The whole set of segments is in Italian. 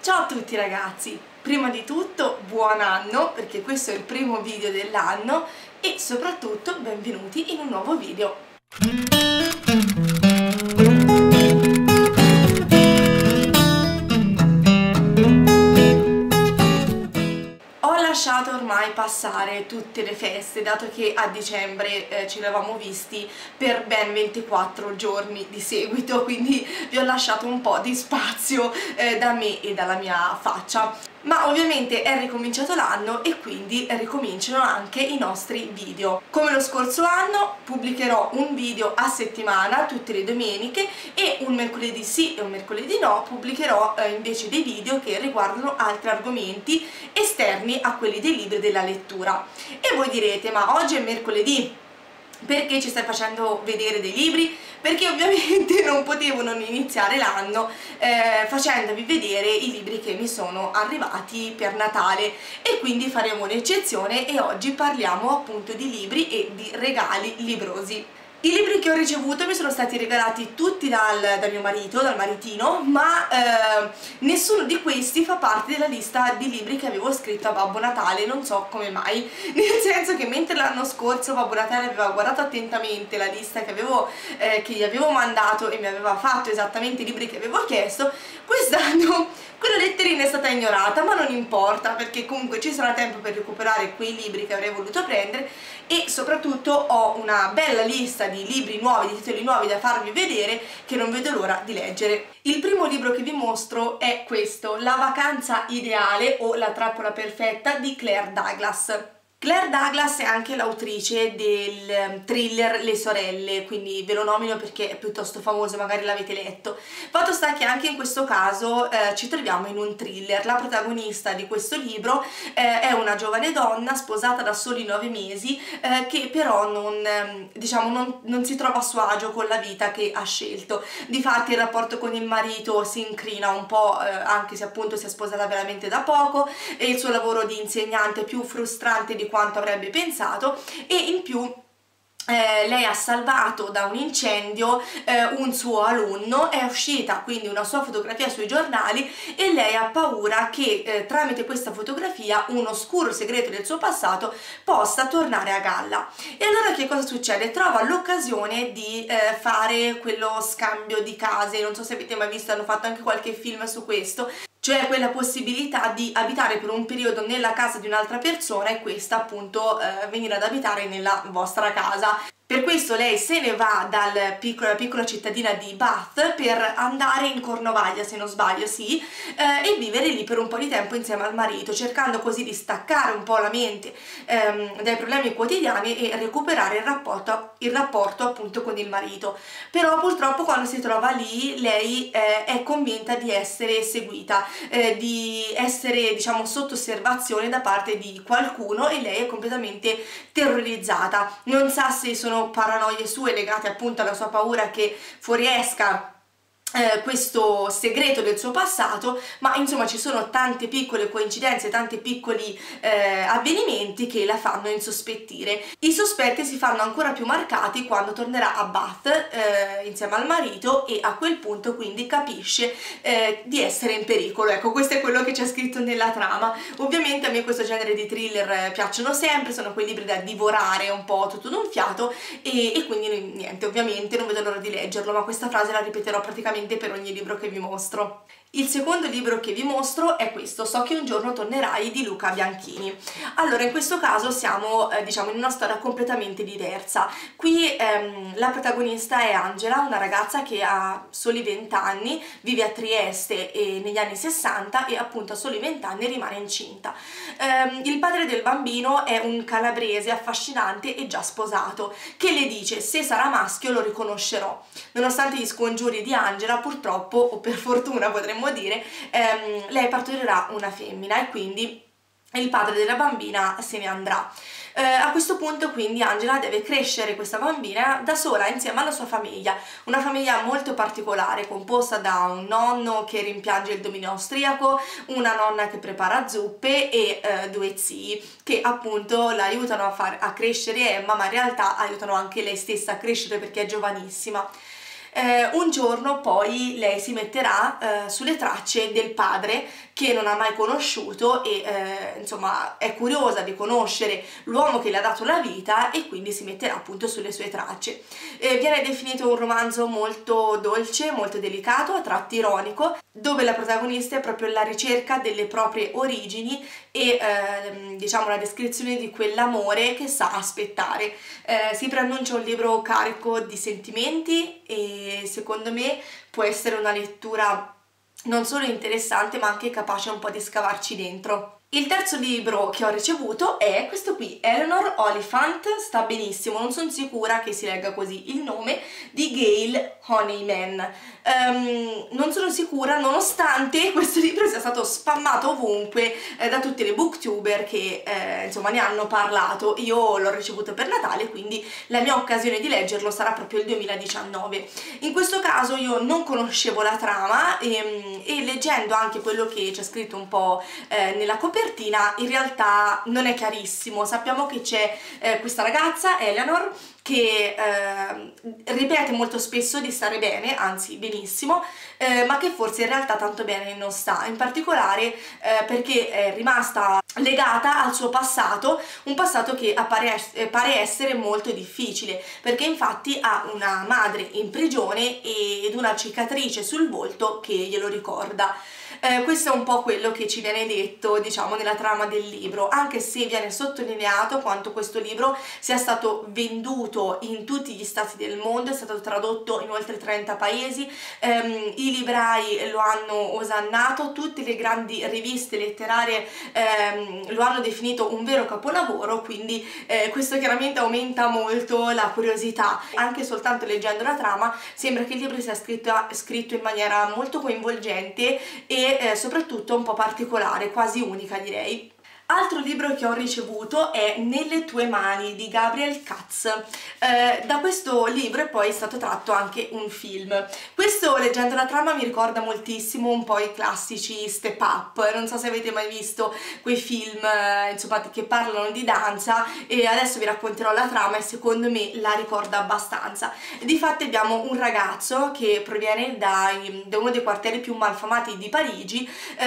Ciao a tutti ragazzi, prima di tutto buon anno perché questo è il primo video dell'anno e soprattutto benvenuti in un nuovo video. Ho lasciato ormai passare tutte le feste, dato che a dicembre ci eravamo visti per ben 24 giorni di seguito, quindi vi ho lasciato un po' di spazio da me e dalla mia faccia. Ma ovviamente è ricominciato l'anno e quindi ricominciano anche i nostri video. Come lo scorso anno pubblicherò un video a settimana tutte le domeniche e un mercoledì sì e un mercoledì no pubblicherò invece dei video che riguardano altri argomenti esterni a quelli dei libri della lettura. E voi direte, ma oggi è mercoledì, perché ci stai facendo vedere dei libri? Perché ovviamente non potevo non iniziare l'anno facendovi vedere i libri che mi sono arrivati per Natale e quindi faremo un'eccezione e oggi parliamo appunto di libri e di regali librosi. I libri che ho ricevuto mi sono stati regalati tutti dal mio marito, dal maritino, ma nessuno di questi fa parte della lista di libri che avevo scritto a Babbo Natale, non so come mai, nel senso che mentre l'anno scorso Babbo Natale aveva guardato attentamente la lista che gli avevo mandato e mi aveva fatto esattamente i libri che avevo chiesto, quest'anno quella letterina è stata ignorata, ma non importa perché comunque ci sarà tempo per recuperare quei libri che avrei voluto prendere e soprattutto ho una bella lista di libri nuovi, di titoli nuovi da farvi vedere che non vedo l'ora di leggere. Il primo libro che vi mostro è questo, La vacanza ideale o La trappola perfetta di Claire Douglas. Claire Douglas è anche l'autrice del thriller Le sorelle, quindi ve lo nomino perché è piuttosto famoso, magari l'avete letto. Fatto sta che anche in questo caso ci troviamo in un thriller. La protagonista di questo libro è una giovane donna sposata da soli 9 mesi che però non si trova a suo agio con la vita che ha scelto. Difatti il rapporto con il marito si incrina un po', anche se appunto si è sposata veramente da poco, e il suo lavoro di insegnante è più frustrante di quanto avrebbe pensato e in più lei ha salvato da un incendio un suo alunno, è uscita quindi una sua fotografia sui giornali e lei ha paura che tramite questa fotografia un oscuro segreto del suo passato possa tornare a galla. E allora che cosa succede? Trova l'occasione di fare quello scambio di case, non so se avete mai visto, hanno fatto anche qualche film su questo, cioè quella possibilità di abitare per un periodo nella casa di un'altra persona e questa appunto venire ad abitare nella vostra casa. Per questo lei se ne va dalla piccola cittadina di Bath per andare in Cornovaglia, se non sbaglio, sì, e vivere lì per un po' di tempo insieme al marito, cercando così di staccare un po' la mente dai problemi quotidiani e recuperare il rapporto appunto con il marito. Però purtroppo quando si trova lì lei è convinta di essere seguita, di essere diciamo sotto osservazione da parte di qualcuno e lei è completamente terrorizzata, non sa se sono paranoie sue legate appunto alla sua paura che fuoriesca questo segreto del suo passato, ma insomma ci sono tante piccole coincidenze, tanti piccoli avvenimenti che la fanno insospettire. I sospetti si fanno ancora più marcati quando tornerà a Bath insieme al marito e a quel punto quindi capisce di essere in pericolo. Ecco, questo è quello che c'è scritto nella trama. Ovviamente a me questo genere di thriller piacciono sempre, sono quei libri da divorare un po' tutto d'un fiato e quindi niente, ovviamente non vedo l'ora di leggerlo, ma questa frase la ripeterò praticamente per ogni libro che vi mostro. Il secondo libro che vi mostro è questo, So che un giorno tornerai di Luca Bianchini. Allora, in questo caso siamo diciamo in una storia completamente diversa. Qui la protagonista è Angela, una ragazza che ha soli 20 anni, vive a Trieste negli anni 60 e appunto a soli 20 anni rimane incinta. Il padre del bambino è un calabrese affascinante e già sposato, che le dice se sarà maschio lo riconoscerò. Nonostante gli scongiuri di Angela, purtroppo, o per fortuna potremmo dire, lei partorirà una femmina e quindi il padre della bambina se ne andrà. A questo punto quindi Angela deve crescere questa bambina da sola insieme alla sua famiglia, una famiglia molto particolare composta da un nonno che rimpiange il dominio austriaco, una nonna che prepara zuppe e 2 zii che appunto la aiutano a crescere Emma, ma in realtà aiutano anche lei stessa a crescere perché è giovanissima. Un giorno poi lei si metterà sulle tracce del padre che non ha mai conosciuto e insomma è curiosa di conoscere l'uomo che le ha dato la vita e quindi si metterà appunto sulle sue tracce. Viene definito un romanzo molto dolce, molto delicato, a tratti ironico, dove la protagonista è proprio alla ricerca delle proprie origini e diciamo la descrizione di quell'amore che sa aspettare. Si preannuncia un libro carico di sentimenti e secondo me può essere una lettura non solo interessante ma anche capace un po' di scavarci dentro. Il terzo libro che ho ricevuto è questo qui, Eleanor Oliphant, sta benissimo, non sono sicura che si legga così il nome, di Gail Honeyman. Non sono sicura nonostante questo libro sia stato spammato ovunque da tutte le booktuber che insomma ne hanno parlato. Io l'ho ricevuto per Natale, quindi la mia occasione di leggerlo sarà proprio il 2019. In questo caso io non conoscevo la trama e leggendo anche quello che c'è scritto un po' nella copertina, in realtà non è chiarissimo. Sappiamo che c'è questa ragazza, Eleanor, che ripete molto spesso di stare bene, anzi benissimo, ma che forse in realtà tanto bene non sta, in particolare perché è rimasta legata al suo passato, un passato che pare essere molto difficile, perché infatti ha una madre in prigione ed una cicatrice sul volto che glielo ricorda. Questo è un po' quello che ci viene detto, diciamo, nella trama del libro, anche se viene sottolineato quanto questo libro sia stato venduto in tutti gli stati del mondo, è stato tradotto in oltre 30 paesi, i librai lo hanno osannato, tutte le grandi riviste letterarie lo hanno definito un vero capolavoro, quindi questo chiaramente aumenta molto la curiosità. Anche soltanto leggendo la trama sembra che il libro sia scritto in maniera molto coinvolgente e soprattutto un po' particolare, quasi unica direi. Altro libro che ho ricevuto è Nelle tue mani di Gabriel Katz. Da questo libro è poi stato tratto anche un film. Questo, leggendo la trama, mi ricorda moltissimo un po' i classici Step Up. Non so se avete mai visto quei film insomma, che parlano di danza, e adesso vi racconterò la trama e secondo me la ricorda abbastanza. Difatti abbiamo un ragazzo che proviene da uno dei quartieri più malfamati di Parigi,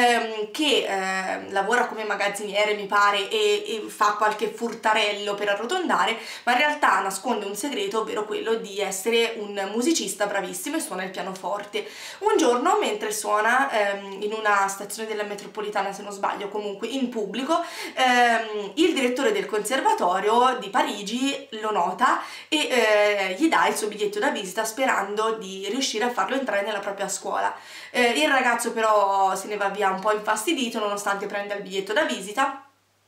che lavora come magazziniere mi pare e fa qualche furtarello per arrotondare, ma in realtà nasconde un segreto, ovvero quello di essere un musicista bravissimo e suona il pianoforte. Un giorno, mentre suona in una stazione della metropolitana, se non sbaglio, comunque in pubblico, il direttore del conservatorio di Parigi lo nota e gli dà il suo biglietto da visita sperando di riuscire a farlo entrare nella propria scuola. Il ragazzo però se ne va via un po' infastidito nonostante prenda il biglietto da visita.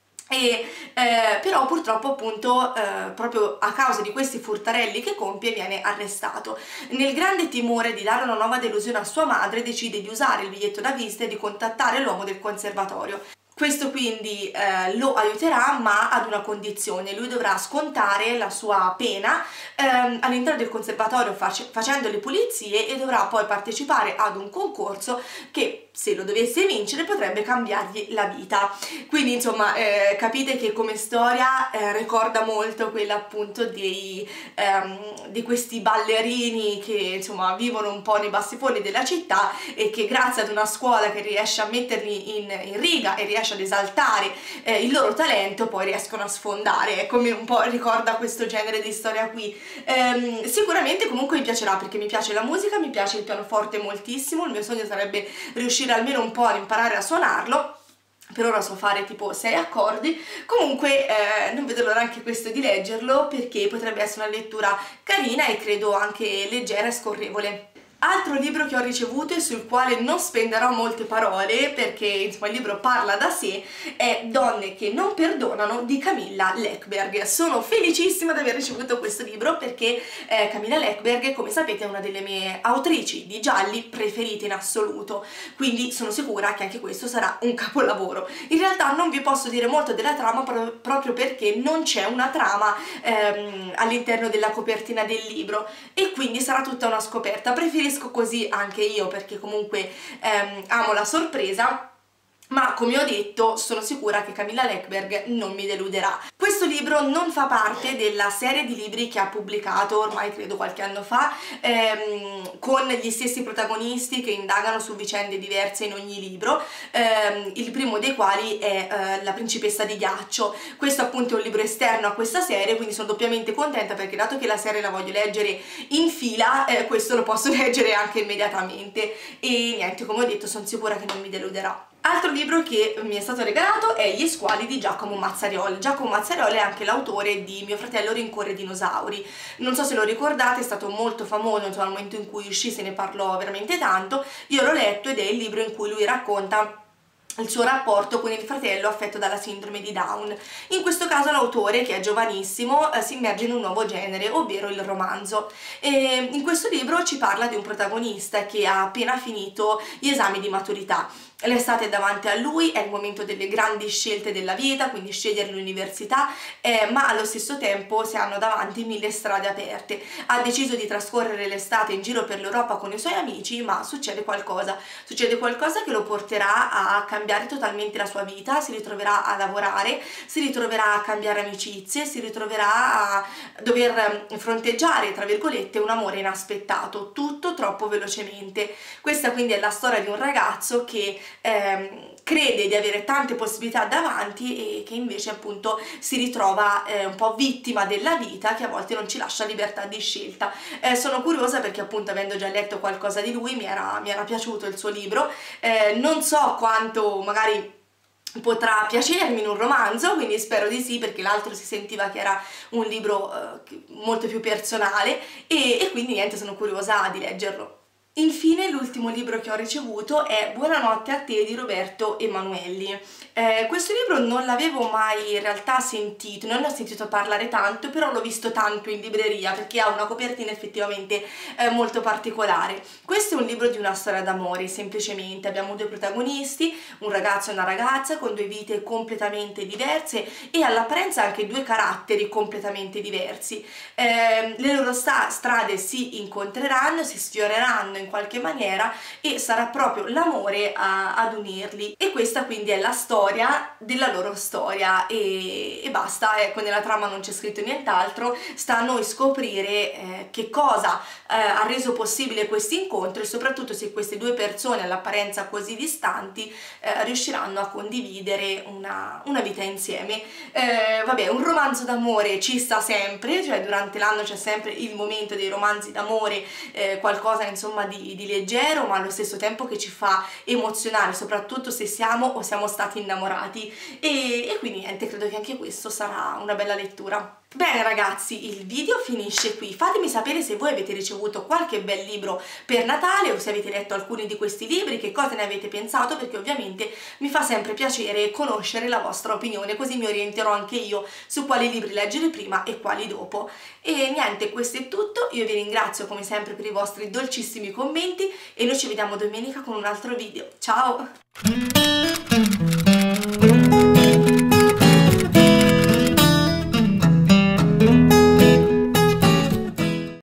Però purtroppo appunto proprio a causa di questi furtarelli che compie viene arrestato. Nel grande timore di dare una nuova delusione a sua madre decide di usare il biglietto da visita e di contattare l'uomo del conservatorio. Questo quindi lo aiuterà, ma ad una condizione: lui dovrà scontare la sua pena all'interno del conservatorio facendo le pulizie e dovrà poi partecipare ad un concorso che, se lo dovesse vincere, potrebbe cambiargli la vita. Quindi insomma capite che come storia ricorda molto quella appunto di questi ballerini che insomma vivono un po' nei bassifondi della città e che grazie ad una scuola che riesce a metterli in riga e riesce ad esaltare il loro talento poi riescono a sfondare. Come un po' ricorda questo genere di storia qui. Sicuramente comunque mi piacerà, perché mi piace la musica, mi piace il pianoforte moltissimo, il mio sogno sarebbe riuscire almeno un po' ad imparare a suonarlo. Per ora so fare tipo 6 accordi, comunque non vedo l'ora anche questo di leggerlo, perché potrebbe essere una lettura carina e credo anche leggera e scorrevole. Altro libro che ho ricevuto e sul quale non spenderò molte parole perché insomma il libro parla da sé è Donne che non perdonano di Camilla Läckberg. Sono felicissima di aver ricevuto questo libro perché Camilla Läckberg, come sapete, è una delle mie autrici di gialli preferite in assoluto, quindi sono sicura che anche questo sarà un capolavoro. In realtà non vi posso dire molto della trama proprio perché non c'è una trama all'interno della copertina del libro e quindi sarà tutta una scoperta. Preferisco così anche io perché comunque amo la sorpresa. ma come ho detto sono sicura che Camilla Läckberg non mi deluderà. Questo libro non fa parte della serie di libri che ha pubblicato ormai credo qualche anno fa, con gli stessi protagonisti che indagano su vicende diverse in ogni libro, il primo dei quali è La principessa di ghiaccio. Questo appunto è un libro esterno a questa serie, quindi sono doppiamente contenta perché dato che la serie la voglio leggere in fila, questo lo posso leggere anche immediatamente e niente, come ho detto sono sicura che non mi deluderà. Altro libro che mi è stato regalato è Gli squali di Giacomo Mazzarioli. Giacomo Mazzarioli è anche l'autore di Mio fratello rincorre i dinosauri. Non so se lo ricordate, è stato molto famoso, insomma, al momento in cui uscì se ne parlò veramente tanto. Io l'ho letto ed è il libro in cui lui racconta il suo rapporto con il fratello affetto dalla sindrome di Down. In questo caso l'autore, che è giovanissimo, si immerge in un nuovo genere, ovvero il romanzo. E in questo libro ci parla di un protagonista che ha appena finito gli esami di maturità. L'estate è davanti a lui, è il momento delle grandi scelte della vita, quindi scegliere l'università, ma allo stesso tempo si hanno davanti 1000 strade aperte. Ha deciso di trascorrere l'estate in giro per l'Europa con i suoi amici, ma succede qualcosa che lo porterà a cambiare totalmente la sua vita, si ritroverà a lavorare, si ritroverà a cambiare amicizie, si ritroverà a dover fronteggiare, tra virgolette, un amore inaspettato, tutto troppo velocemente. Questa quindi è la storia di un ragazzo che crede di avere tante possibilità davanti e che invece appunto si ritrova un po' vittima della vita, che a volte non ci lascia libertà di scelta. Sono curiosa perché appunto, avendo già letto qualcosa di lui, mi era piaciuto il suo libro, non so quanto magari potrà piacermi in un romanzo, quindi spero di sì, perché l'altro si sentiva che era un libro molto più personale e quindi niente, sono curiosa di leggerlo. Infine l'ultimo libro che ho ricevuto è Buonanotte a te di Roberto Emanuelli. Questo libro non l'avevo mai in realtà sentito, non ne ho sentito parlare tanto, però l'ho visto tanto in libreria perché ha una copertina effettivamente molto particolare. Questo è un libro di una storia d'amore, semplicemente. Abbiamo due protagonisti, un ragazzo e una ragazza con due vite completamente diverse e all'apparenza anche due caratteri completamente diversi. Le loro strade si incontreranno, si sfioreranno in qualche maniera e sarà proprio l'amore ad unirli, e questa quindi è la storia della loro storia e basta. Ecco, nella trama non c'è scritto nient'altro, sta a noi scoprire che cosa ha reso possibile questo incontro e soprattutto se queste due persone all'apparenza così distanti riusciranno a condividere una vita insieme. Vabbè, un romanzo d'amore ci sta sempre, cioè durante l'anno c'è sempre il momento dei romanzi d'amore, qualcosa insomma di leggero ma allo stesso tempo che ci fa emozionare, soprattutto se siamo o siamo stati innamorati e quindi niente, credo che anche questo sarà una bella lettura. Bene ragazzi, il video finisce qui. Fatemi sapere se voi avete ricevuto qualche bel libro per Natale o se avete letto alcuni di questi libri, che cosa ne avete pensato, perché ovviamente mi fa sempre piacere conoscere la vostra opinione, così mi orienterò anche io su quali libri leggere prima e quali dopo. E niente, questo è tutto, io vi ringrazio come sempre per i vostri dolcissimi commenti e noi ci vediamo domenica con un altro video. Ciao!